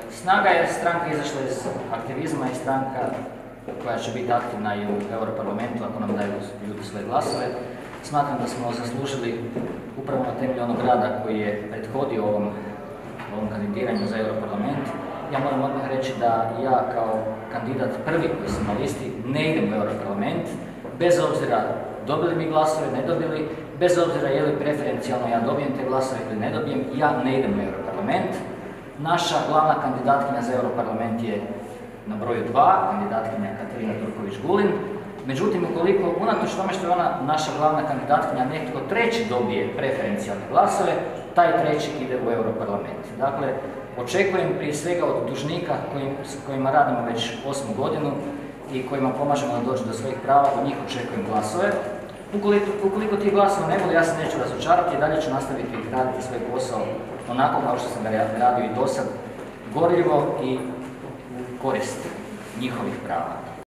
Snaga je stranka izašla iz aktivizma i stranka koja će biti aktivna i u Europarlamentu ako nam daju ljudi svoje glasove. Smatram da smo zaslužili upravo na temelju onog rada koji je prethodio ovom kandidiranju za Europarlament. Ja moram odmah reći da ja kao kandidat prvi koji sam na listi ne idem u Europarlament, bez obzira dobili mi glasove, ne dobili, bez obzira je li preferencijalno ja dobijem te glasove ili ne dobijem, ja ne idem u Europarlament. Naša glavna kandidatkinja za Europarlament je na broju 2, kandidatkinja Katarina Turković-Gulin. Međutim, ukoliko unatoč tome što je ona naša glavna kandidatkinja, netko treći dobije preferencijalne glasove, taj treći ide u Europarlament. Dakle, očekujem prije svega od dužnika s kojima radimo već 8. godinu i kojima pomažemo da dođu do svojih prava, od njih očekujem glasove. Ukoliko tih glasova ne bude, ja se neću razočarati i dalje ću nastaviti raditi svoj posao onako kao što sam ga radio i dosad, gorljivo i u korist njihovih prava.